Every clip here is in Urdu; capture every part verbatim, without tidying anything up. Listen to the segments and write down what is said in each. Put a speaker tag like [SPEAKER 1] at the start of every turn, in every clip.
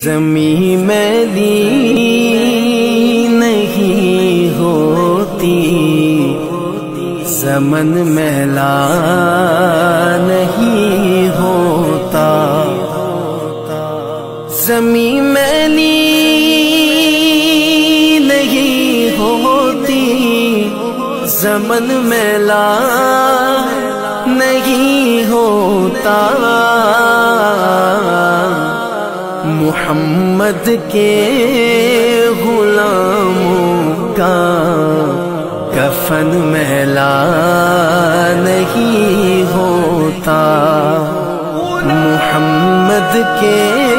[SPEAKER 1] زمین میلی نہیں ہوتی، زمن میلا نہیں ہوتا، زمین میلی نہیں ہوتی، زمن میلا نہیں ہوتا، محمد کے غلاموں کا کفن میلا نہیں ہوتا، محمد کے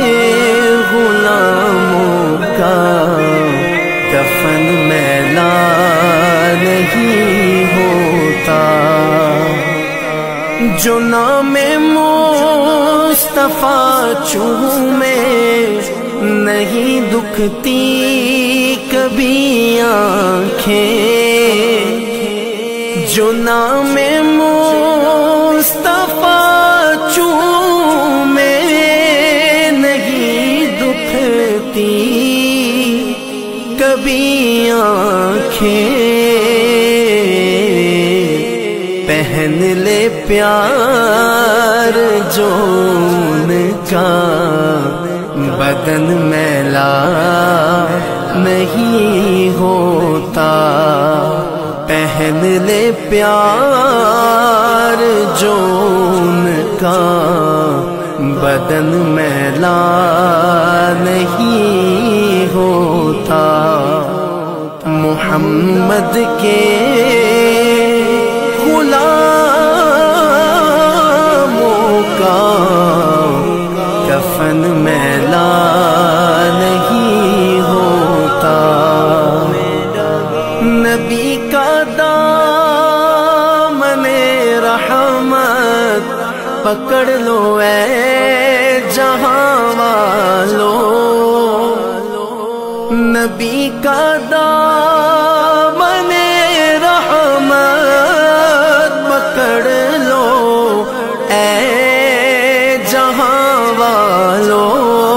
[SPEAKER 1] غلاموں کا کفن میلا نہیں ہوتا، جو نام مصطفیٰ چومے نہیں دکھتی کبھی آنکھیں، جو نام مصطفیٰ چومے نہیں دکھتی کبھی آنکھیں، پہن لے پیار جو ان کا بدن میلا نہیں ہوتا، پہن لے پیار جو ان کا بدن میلا نہیں ہوتا، محمد کے غلاموں کا کفن میلا نہیں ہوتا، نبی کا دامن رحمت پکڑ لو اے جہاں والو، نبی کا دامن رحمت پکڑ لو اے جہاں والو،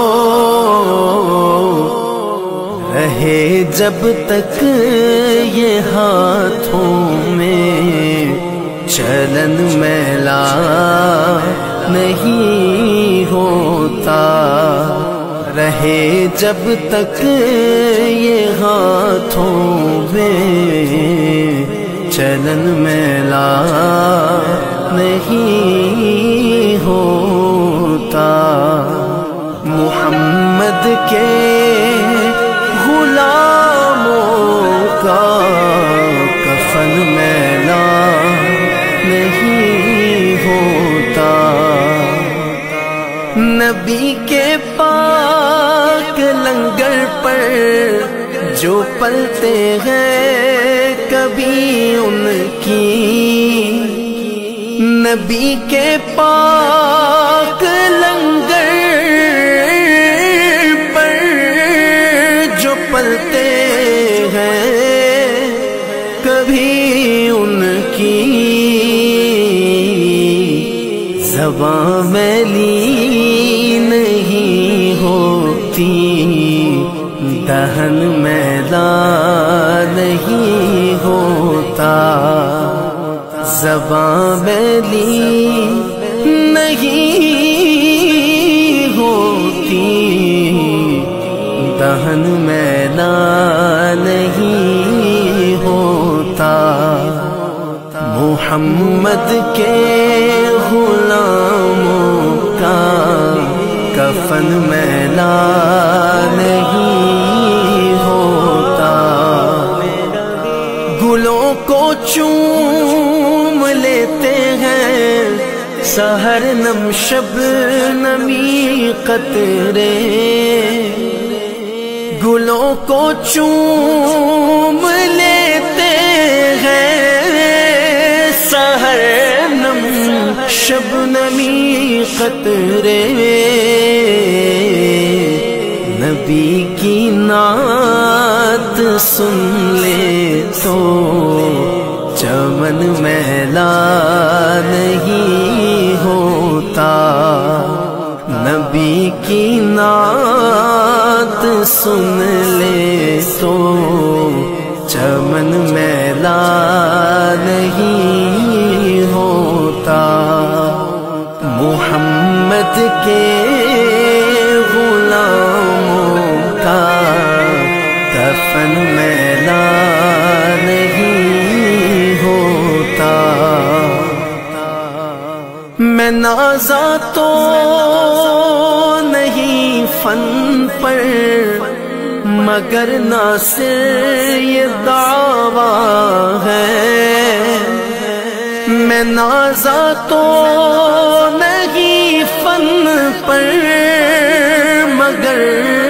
[SPEAKER 1] رہے جب تک یہ ہاتھوں میں چلن میلا نہیں ہوتا، رہے جب تک یہ ہاتھوں میں چلن میلا نہیں ہوتا، محمد کے غلاموں کا کفن میلا نہیں ہوتا، نبی کے پاک لنگر پر جو پلتے ہیں کبھی ان کی، نبی کے پاک لنگر پر جو پلتے ہیں کبھی ان کی، زباں میلی نہیں ہوتی، دہن میلا نہیں ہوتا، زباں میلی نہیں ہوتی، دہن میلا نہیں ہوتا، محمد کے غلاموں کا کفن میلا نہیں ہوتا، گلوں کو چوم لیتے ہیں سحر نم شبنمی قطرے، گلوں کو چوم لیتے ہیں سحر نم شبنمی قطرے، نبی کی نعت سن لے تو چمن میلا نہیں ہوتا، نبی کی نعت بات سن لے تو چمن میلا نہیں ہوتا، محمد کے غلاموں کا کفن میلا نہیں ہوتا۔ میں نازا تو نہیں فن پر، مگر ناصر یہ دعویٰ ہے، میں نازا تو نہیں فن پر، مگر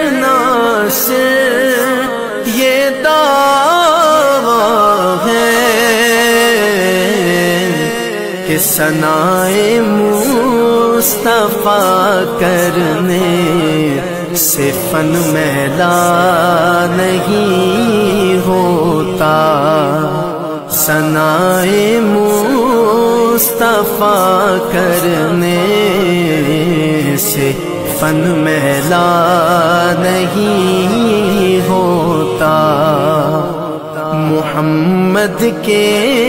[SPEAKER 1] ناصر یہ دعویٰ ہے کہ ثنائے مصطفیٰ کرنے سے فن میلا نہیں ہوتا، ثنائے مصطفیٰ کرنے سے فن میلا نہیں ہوتا، محمد کے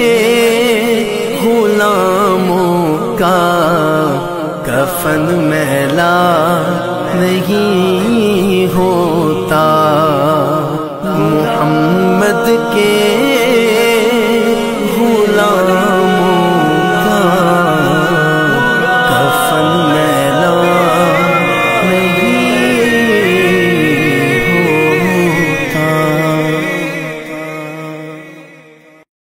[SPEAKER 1] غلاموں کا کفن میلا نہیں ہوتا، محمد کے